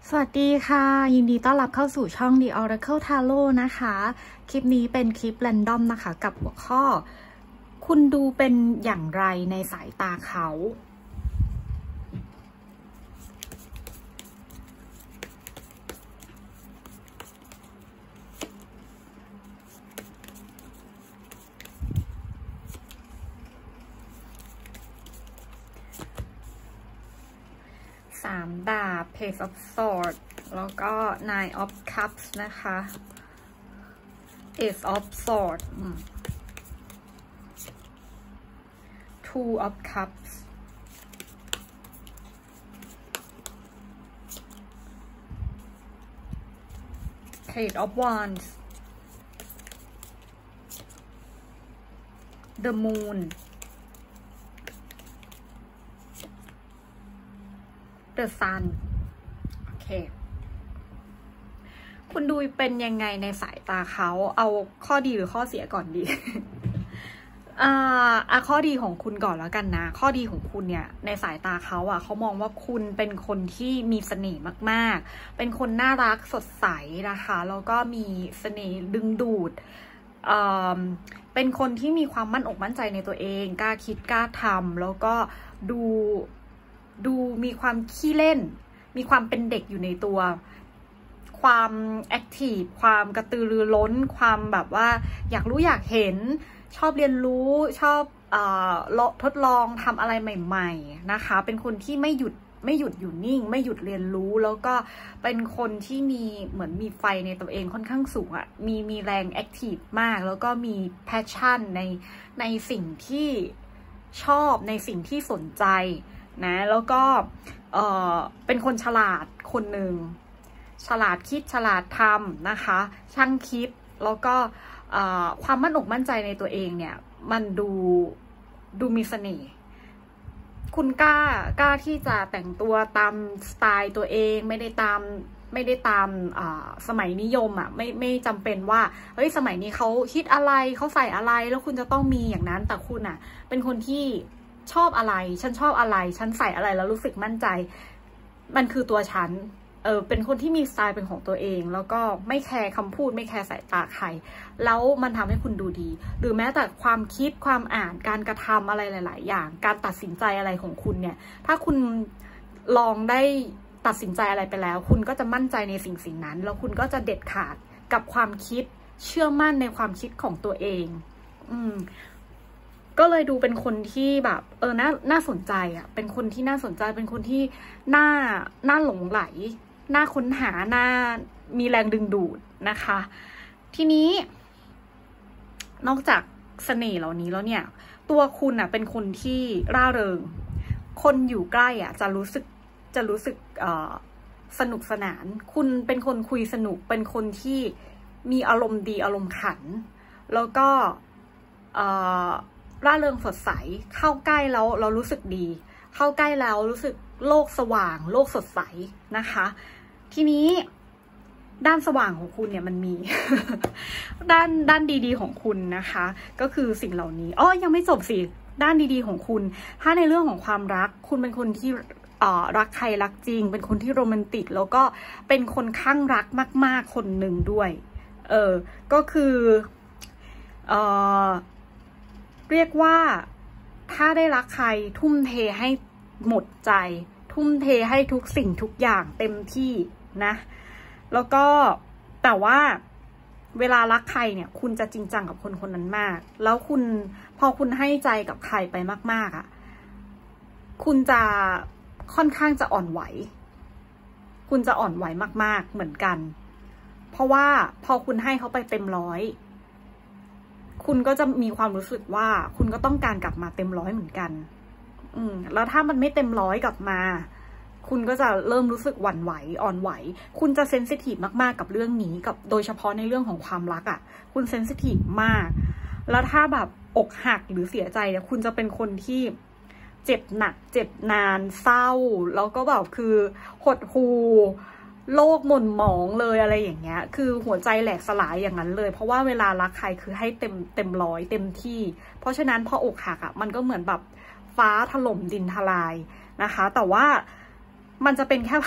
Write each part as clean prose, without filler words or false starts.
สวัสดีค่ะยินดีต้อนรับเข้าสู่ช่อง The Oracle Tarot นะคะคลิปนี้เป็นคลิปแรนดอมนะคะกับหัวข้อคุณดูเป็นอย่างไรในสายตาเขา3 ดาบ Page of Swords แล้วก็ Nine of Cups นะคะ Ace of Swords Two of Cups Page of Wands The Moon The Sun โอเคคุณดูเป็นยังไงในสายตาเขาเอาข้อดีหรือข้อเสียก่อนดี ข้อดีของคุณก่อนแล้วกันนะข้อดีของคุณเนี่ยในสายตาเขาเขามองว่าคุณเป็นคนที่มีเสน่ห์มากๆเป็นคนน่ารักสดใสนะคะแล้วก็มีเสน่ห์ดึงดูดเป็นคนที่มีความมั่นอกมั่นใจในตัวเองกล้าคิดกล้าทำแล้วก็ดูมีความขี้เล่นมีความเป็นเด็กอยู่ในตัวความแอคทีฟความกระตือรือร้นความแบบว่าอยากรู้อยากเห็นชอบเรียนรู้ชอบทดลองทำอะไรใหม่ๆนะคะเป็นคนที่ไม่หยุดอยู่นิ่งไม่หยุดเรียนรู้แล้วก็เป็นคนที่เหมือนมีไฟในตัวเองค่อนข้างสูงมีแรงแอคทีฟมากแล้วก็มีแพชชั่นในสิ่งที่ชอบในสิ่งที่สนใจนะแล้วก็เป็นคนฉลาดคนหนึ่งฉลาดคิดฉลาดทำนะคะช่างคิดแล้วก็ความมั่นอกมั่นใจในตัวเองเนี่ยมันดูมีเสน่ห์คุณกล้าที่จะแต่งตัวตามสไตล์ตัวเองไม่ได้ตามสมัยนิยมไม่จำเป็นว่าเฮ้ยสมัยนี้เขาคิดอะไรเขาใส่อะไรแล้วคุณจะต้องมีอย่างนั้นแต่คุณเป็นคนที่ชอบอะไรฉันชอบอะไรฉันใส่อะไรแล้วรู้สึกมั่นใจมันคือตัวฉันเป็นคนที่มีสไตล์เป็นของตัวเองแล้วก็ไม่แคร์คำพูดไม่แคร์สายตาใครแล้วมันทำให้คุณดูดีหรือแม้แต่ความคิดความอ่านการกระทำอะไรหลายๆอย่างการตัดสินใจอะไรของคุณเนี่ยถ้าคุณลองได้ตัดสินใจอะไรไปแล้วคุณก็จะมั่นใจในสิ่งนั้นแล้วคุณก็จะเด็ดขาดกับความคิดเชื่อมั่นในความคิดของตัวเองก็เลยดูเป็นคนที่แบบน่าสนใจเป็นคนที่น่าสนใจเป็นคนที่น่าหลงไหลน่าค้นหาน่ามีแรงดึงดูดนะคะทีนี้นอกจากเสน่ห์เหล่านี้แล้วเนี่ยตัวคุณเป็นคนที่ร่าเริงคนอยู่ใกล้จะรู้สึกสนุกสนานคุณเป็นคนคุยสนุกเป็นคนที่มีอารมณ์ดีอารมณ์ขันแล้วก็ร่าเริงสดใสเข้าใกล้แล้วเรารู้สึกดีเข้าใกล้แล้วรู้สึกโลกสว่างโลกสดใสนะคะทีนี้ด้านสว่างของคุณเนี่ยมันมี ด้านดีๆของคุณนะคะก็คือสิ่งเหล่านี้ยังไม่จบสิด้านดีๆของคุณถ้าในเรื่องของความรักคุณเป็นคนที่รักใครรักจริงเป็นคนที่โรแมนติกแล้วก็เป็นคนข้างรักมากๆคนหนึ่งด้วยก็คือเรียกว่าถ้าได้รักใครทุ่มเทให้หมดใจทุ่มเทให้ทุกสิ่งทุกอย่างเต็มที่นะแล้วก็แต่ว่าเวลารักใครเนี่ยคุณจะจริงจังกับคนนั้นมากแล้วพอคุณให้ใจกับใครไปมากๆคุณจะค่อนข้างจะอ่อนไหวคุณจะอ่อนไหวมากๆเหมือนกันเพราะว่าพอคุณให้เขาไปเต็มร้อยคุณก็จะมีความรู้สึกว่าคุณก็ต้องการกลับมาเต็มร้อยเหมือนกันแล้วถ้ามันไม่เต็มร้อยกลับมาคุณก็จะเริ่มรู้สึกหวั่นไหวอ่อนไหวคุณจะเซนซิทีฟมากๆกับเรื่องนี้โดยเฉพาะในเรื่องของความรักคุณเซนซิทีฟมากแล้วถ้าแบบอกหักหรือเสียใจเนี่ยคุณจะเป็นคนที่เจ็บหนักเจ็บนานเศร้าแล้วก็แบบคือหดหู่โลกหม่นหมองเลยอะไรอย่างเงี้ยคือหัวใจแหลกสลายอย่างนั้นเลยเพราะว่าเวลารักใครคือให้เต็มร้อยเต็มที่เพราะฉะนั้นพออกหักมันก็เหมือนแบบฟ้าถล่มดินทลายนะคะแต่ว่ามันจะเป็นแค่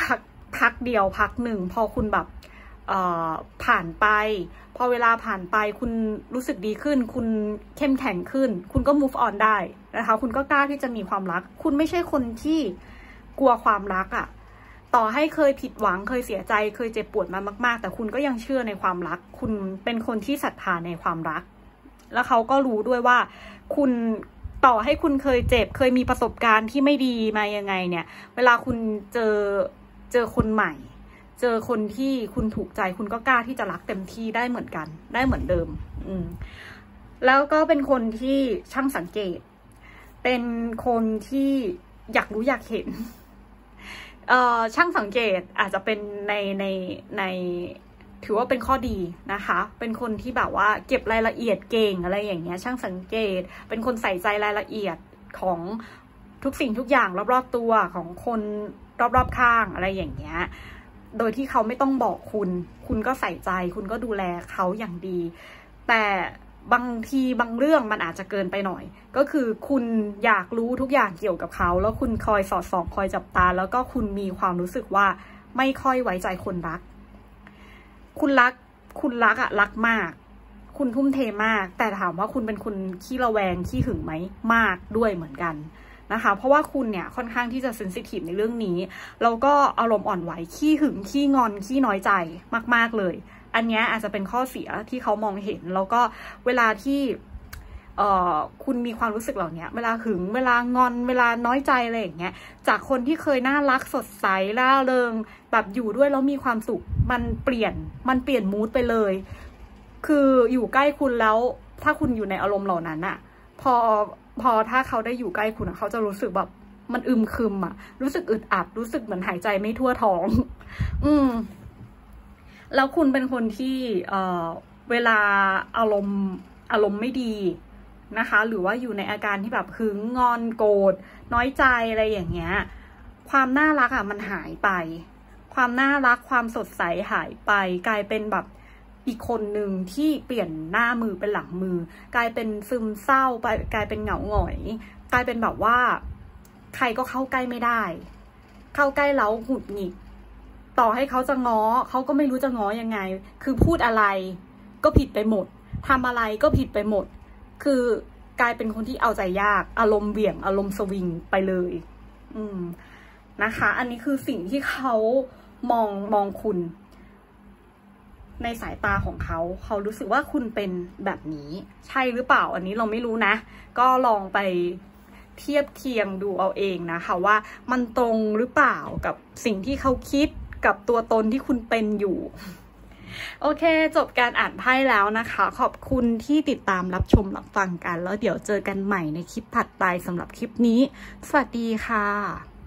พักเดียวพักหนึ่งพอคุณแบบผ่านไปพอเวลาผ่านไปคุณรู้สึกดีขึ้นคุณเข้มแข็งขึ้นคุณก็ move on ได้นะคะคุณก็กล้าที่จะมีความรักคุณไม่ใช่คนที่กลัวความรักต่อให้เคยผิดหวังเคยเสียใจเคยเจ็บปวดมามากๆแต่คุณก็ยังเชื่อในความรักคุณเป็นคนที่ศรัทธาในความรักแล้วเขาก็รู้ด้วยว่าคุณต่อให้คุณเคยเจ็บเคยมีประสบการณ์ที่ไม่ดีมายังไงเนี่ยเวลาคุณเจอคนใหม่เจอคนที่คุณถูกใจคุณก็กล้าที่จะรักเต็มที่ได้เหมือนกันได้เหมือนเดิมแล้วก็เป็นคนที่ช่างสังเกตเป็นคนที่อยากรู้อยากเห็นช่างสังเกตอาจจะเป็นในถือว่าเป็นข้อดีนะคะเป็นคนที่แบบว่าเก็บรายละเอียดเก่งอะไรอย่างเงี้ยช่างสังเกตเป็นคนใส่ใจรายละเอียดของทุกสิ่งทุกอย่างรอบๆตัวของคนรอบๆข้างอะไรอย่างเงี้ยโดยที่เขาไม่ต้องบอกคุณก็ใส่ใจคุณก็ดูแลเขาอย่างดีแต่บางทีบางเรื่องมันอาจจะเกินไปหน่อยก็คือคุณอยากรู้ทุกอย่างเกี่ยวกับเขาแล้วคุณคอยสอดส่องคอยจับตาแล้วก็คุณมีความรู้สึกว่าไม่ค่อยไว้ใจคนรักคุณรักรักมากคุณทุ่มเทมากแต่ถามว่าคุณเป็นคนขี้ระแวงขี้หึงไหมมากด้วยเหมือนกันนะคะเพราะว่าคุณเนี่ยค่อนข้างที่จะเซนซิทีฟในเรื่องนี้แล้วก็อารมณ์อ่อนไหวขี้หึงขี้งอนขี้น้อยใจมากๆเลยอันนี้อาจจะเป็นข้อเสียที่เขามองเห็นแล้วก็เวลาที่คุณมีความรู้สึกเหล่านี้เวลาหึงเวลางอนเวลาน้อยใจอะไรอย่างเงี้ยจากคนที่เคยน่ารักสดใสร่าเริงแบบอยู่ด้วยแล้วมีความสุขมันเปลี่ยนมูดไปเลยคืออยู่ใกล้คุณแล้วถ้าคุณอยู่ในอารมณ์เหล่านั้นพอถ้าเขาได้อยู่ใกล้คุณเขาจะรู้สึกแบบมันอึมครึมรู้สึกอึดอัดรู้สึกเหมือนหายใจไม่ทั่วท้องแล้วคุณเป็นคนที่เวลาอารมณ์ไม่ดีนะคะหรือว่าอยู่ในอาการที่แบบหึงงอนโกรธน้อยใจอะไรอย่างเงี้ยความน่ารักมันหายไปความน่ารักความสดใสหายไปกลายเป็นแบบอีกคนหนึ่งที่เปลี่ยนหน้ามือเป็นหลังมือกลายเป็นซึมเศร้าไปกลายเป็นเหงาหงอยกลายเป็นแบบว่าใครก็เข้าใกล้ไม่ได้เข้าใกล้แล้วหงุดหงิดต่อให้เขาจะง้อเขาก็ไม่รู้จะง้อยังไงคือพูดอะไรก็ผิดไปหมดทำอะไรก็ผิดไปหมดคือกลายเป็นคนที่เอาใจยากอารมณ์เบี่ยงอารมณ์สวิงไปเลยนะคะอันนี้คือสิ่งที่เขามองคุณในสายตาของเขารู้สึกว่าคุณเป็นแบบนี้ใช่หรือเปล่าอันนี้เราไม่รู้นะก็ลองไปเทียบเคียงดูเอาเองนะคะว่ามันตรงหรือเปล่ากับสิ่งที่เขาคิดกับตัวตนที่คุณเป็นอยู่โอเคจบการอ่านไพ่แล้วนะคะขอบคุณที่ติดตามรับชมรับฟังกันแล้วเดี๋ยวเจอกันใหม่ในคลิปถัดไปสำหรับคลิปนี้สวัสดีค่ะ